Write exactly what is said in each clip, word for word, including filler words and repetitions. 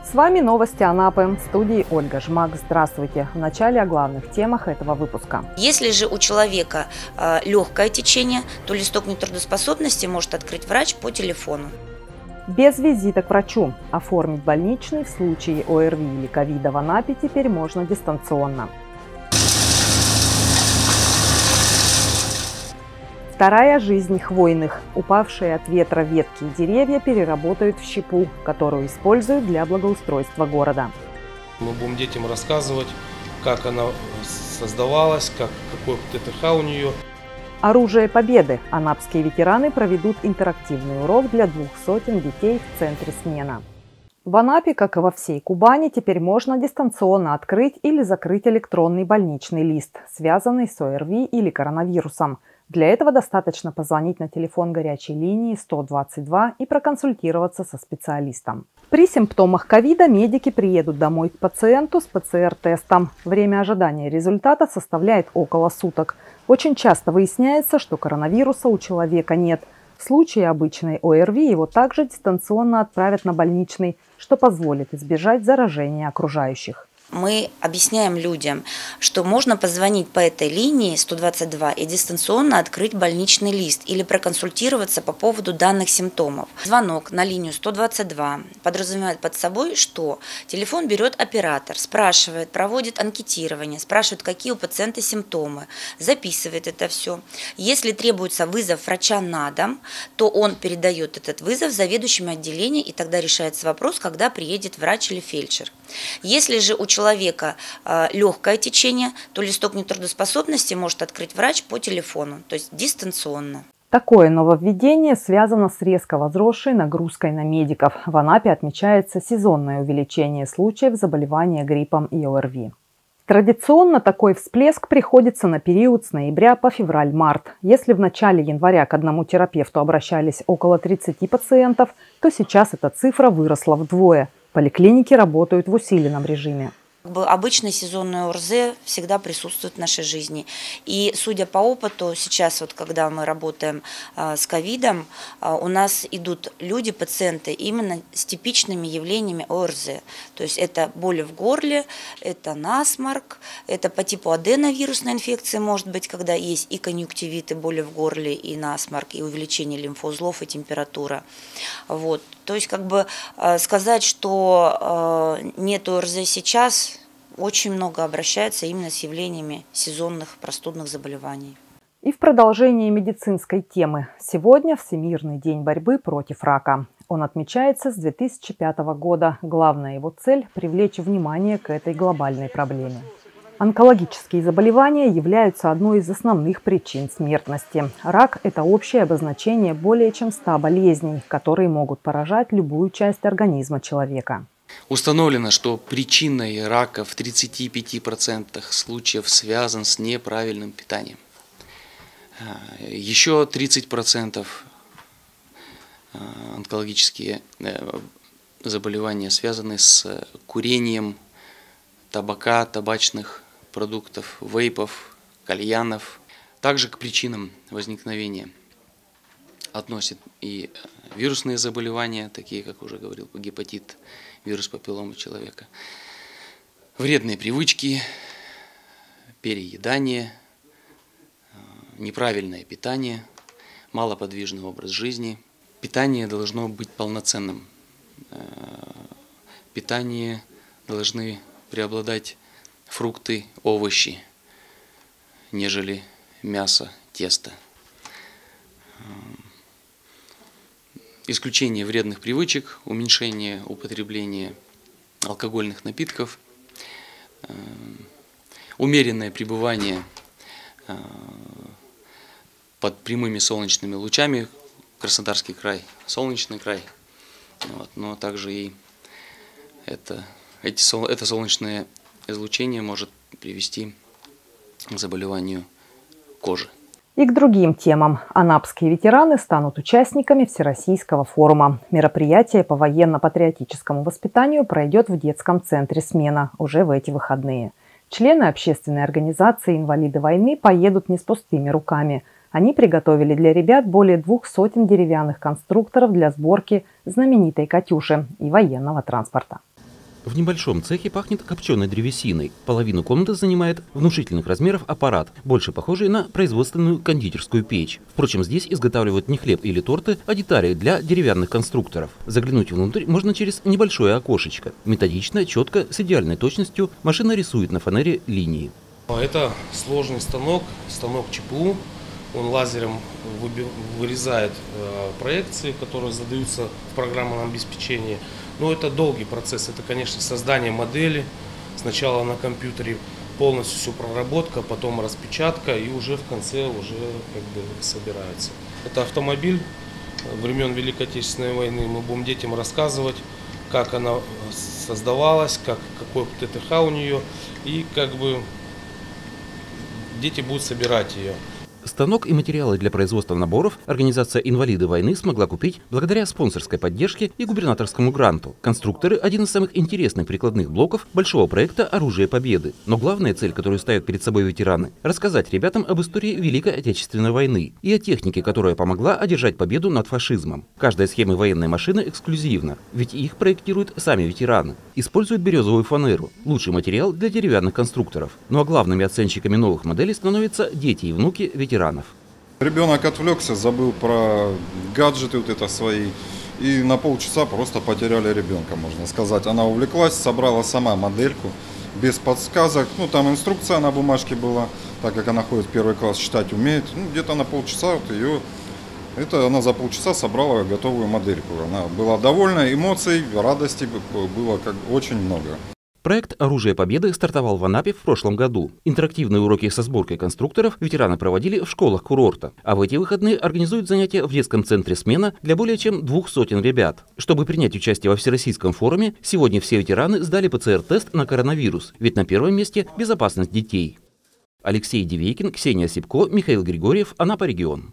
С вами новости Анапы. В студии Ольга Жмак. Здравствуйте. Вначале о главных темах этого выпуска. Если же у человека э, легкое течение, то листок нетрудоспособности может открыть врач по телефону. Без визита к врачу. Оформить больничный в случае ОРВИ или ковида в Анапе теперь можно дистанционно. Вторая жизнь хвойных. Упавшие от ветра ветки и деревья переработают в щепу, которую используют для благоустройства города. Мы будем детям рассказывать, как она создавалась, как, какой ТТХ у нее. Оружие победы. Анапские ветераны проведут интерактивный урок для двух сотен детей в центре «Смена». В Анапе, как и во всей Кубани, теперь можно дистанционно открыть или закрыть электронный больничный лист, связанный с ОРВИ или коронавирусом. Для этого достаточно позвонить на телефон горячей линии сто двадцать два и проконсультироваться со специалистом. При симптомах ковида медики приедут домой к пациенту с ПЦР-тестом. Время ожидания результата составляет около суток. Очень часто выясняется, что коронавируса у человека нет. В случае обычной ОРВИ его также дистанционно отправят на больничный, что позволит избежать заражения окружающих. Мы объясняем людям, что можно позвонить по этой линии сто двадцать два и дистанционно открыть больничный лист или проконсультироваться по поводу данных симптомов. Звонок на линию сто двадцать два подразумевает под собой, что телефон берет оператор, спрашивает, проводит анкетирование, спрашивает, какие у пациента симптомы, записывает это все. Если требуется вызов врача на дом, то он передает этот вызов заведующему отделения, и тогда решается вопрос, когда приедет врач или фельдшер. Если же у человека э, легкое течение, то листок нетрудоспособности может открыть врач по телефону, то есть дистанционно. Такое нововведение связано с резко возросшей нагрузкой на медиков. В Анапе отмечается сезонное увеличение случаев заболевания гриппом и ОРВИ. Традиционно такой всплеск приходится на период с ноября по февраль-март. Если в начале января к одному терапевту обращались около тридцати пациентов, то сейчас эта цифра выросла вдвое. Поликлиники работают в усиленном режиме. Обычный сезонный ОРЗ всегда присутствует в нашей жизни. И судя по опыту, сейчас вот когда мы работаем а, с ковидом, а, у нас идут люди, пациенты именно с типичными явлениями ОРЗ. То есть это боли в горле, это насморк, это по типу аденовирусной инфекции может быть, когда есть и конъюнктивит, и боли в горле, и насморк, и увеличение лимфоузлов, и температура. Вот. То есть как бы а, сказать, что а, нет ОРЗ сейчас, очень много обращаются именно с явлениями сезонных простудных заболеваний. И в продолжении медицинской темы. Сегодня Всемирный день борьбы против рака. Он отмечается с две тысячи пятого года. Главная его цель – привлечь внимание к этой глобальной проблеме. Онкологические заболевания являются одной из основных причин смертности. Рак – это общее обозначение более чем ста болезней, которые могут поражать любую часть организма человека. Установлено, что причиной рака в тридцати пяти процентах случаев связан с неправильным питанием. Еще тридцать процентов онкологические заболевания связаны с курением табака, табачных продуктов, вейпов, кальянов. Также к причинам возникновения относят и вирусные заболевания, такие, как уже говорил, гепатит, вирус папилломы человека, вредные привычки, переедание, неправильное питание, малоподвижный образ жизни. Питание должно быть полноценным. Питание должны преобладать фрукты, овощи, нежели мясо, тесто. Исключение вредных привычек, уменьшение употребления алкогольных напитков, умеренное пребывание под прямыми солнечными лучами. Краснодарский край, солнечный край, вот, но также и это, эти, это солнечное излучение может привести к заболеванию кожи. И к другим темам. Анапские ветераны станут участниками Всероссийского форума. Мероприятие по военно-патриотическому воспитанию пройдет в детском центре «Смена» уже в эти выходные. Члены общественной организации «Инвалиды войны» поедут не с пустыми руками. Они приготовили для ребят более двух сотен деревянных конструкторов для сборки знаменитой «Катюши» и военного транспорта. В небольшом цехе пахнет копченой древесиной. Половину комнаты занимает внушительных размеров аппарат, больше похожий на производственную кондитерскую печь. Впрочем, здесь изготавливают не хлеб или торты, а детали для деревянных конструкторов. Заглянуть внутрь можно через небольшое окошечко. Методично, четко, с идеальной точностью машина рисует на фанере линии. Это сложный станок, станок ЧПУ. Он лазером вырезает проекции, которые задаются в программном обеспечении. Но это долгий процесс. Это, конечно, создание модели. Сначала на компьютере полностью всю проработка, потом распечатка и уже в конце уже как бы собирается. Это автомобиль времен Великой Отечественной войны. Мы будем детям рассказывать, как она создавалась, как, какой ТТХ у нее. И как бы дети будут собирать ее. Станок и материалы для производства наборов организация «Инвалиды войны» смогла купить благодаря спонсорской поддержке и губернаторскому гранту. Конструкторы – один из самых интересных прикладных блоков большого проекта «Оружие Победы». Но главная цель, которую ставят перед собой ветераны – рассказать ребятам об истории Великой Отечественной войны и о технике, которая помогла одержать победу над фашизмом. Каждая схема военной машины эксклюзивна, ведь их проектируют сами ветераны. Используют березовую фанеру – лучший материал для деревянных конструкторов. Ну а главными оценщиками новых моделей становятся дети и внуки ветеранов. ветеранов. Ребенок отвлекся, забыл про гаджеты вот это свои, и на полчаса просто потеряли ребенка, можно сказать. Она увлеклась, собрала сама модельку, без подсказок. Ну, там инструкция на бумажке была, так как она ходит в первый класс, считать умеет. Ну, где-то на полчаса вот ее, это она за полчаса собрала готовую модельку. Она была довольна, эмоций, радости было как очень много. Проект «Оружие Победы» стартовал в Анапе в прошлом году. Интерактивные уроки со сборкой конструкторов ветераны проводили в школах курорта. А в эти выходные организуют занятия в детском центре «Смена» для более чем двух сотен ребят. Чтобы принять участие во всероссийском форуме, сегодня все ветераны сдали ПЦР-тест на коронавирус, ведь на первом месте безопасность детей. Алексей Дивейкин, Ксения Сипко, Михаил Григорьев, Анапа регион.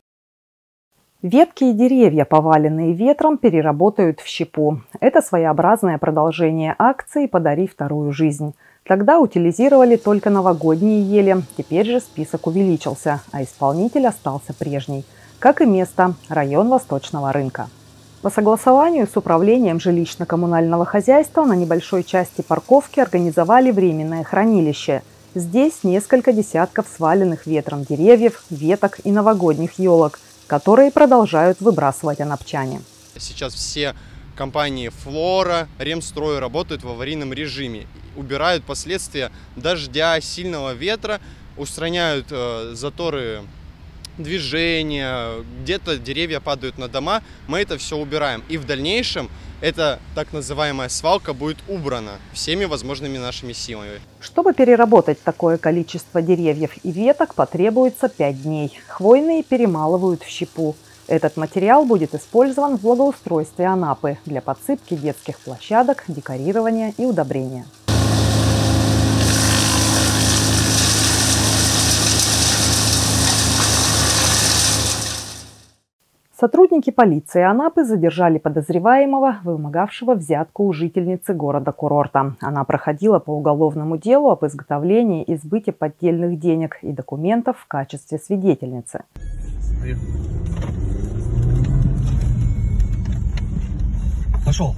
Ветки и деревья, поваленные ветром, переработают в щепу. Это своеобразное продолжение акции «Подари вторую жизнь». Тогда утилизировали только новогодние ели, теперь же список увеличился, а исполнитель остался прежний. Как и место – район Восточного рынка. По согласованию с управлением жилищно-коммунального хозяйства на небольшой части парковки организовали временное хранилище. Здесь несколько десятков сваленных ветром деревьев, веток и новогодних елок, которые продолжают выбрасывать анапчане. Сейчас все компании «Флора», «Ремстрой» работают в аварийном режиме. Убирают последствия дождя, сильного ветра, устраняют э, заторы движения, где-то деревья падают на дома. Мы это все убираем. И в дальнейшем эта так называемая свалка будет убрана всеми возможными нашими силами. Чтобы переработать такое количество деревьев и веток, потребуется пять дней. Хвойные перемалывают в щепу. Этот материал будет использован в благоустройстве Анапы для подсыпки детских площадок, декорирования и удобрения. Сотрудники полиции Анапы задержали подозреваемого, вымогавшего взятку у жительницы города-курорта. Она проходила по уголовному делу об изготовлении и сбыте поддельных денег и документов в качестве свидетельницы. Пошел.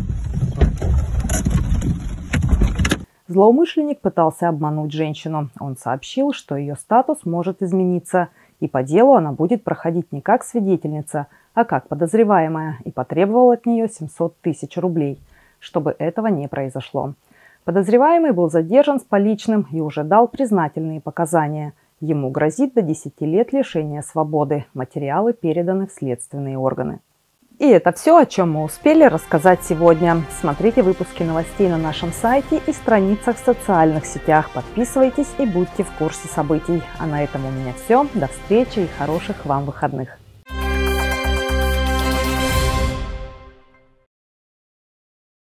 Злоумышленник пытался обмануть женщину. Он сообщил, что ее статус может измениться, и по делу она будет проходить не как свидетельница, а как подозреваемая, и потребовал от нее семьсот тысяч рублей, чтобы этого не произошло. Подозреваемый был задержан с поличным и уже дал признательные показания. Ему грозит до десяти лет лишения свободы. Материалы переданы в следственные органы. И это все, о чем мы успели рассказать сегодня. Смотрите выпуски новостей на нашем сайте и страницах в социальных сетях. Подписывайтесь и будьте в курсе событий. А на этом у меня все. До встречи и хороших вам выходных.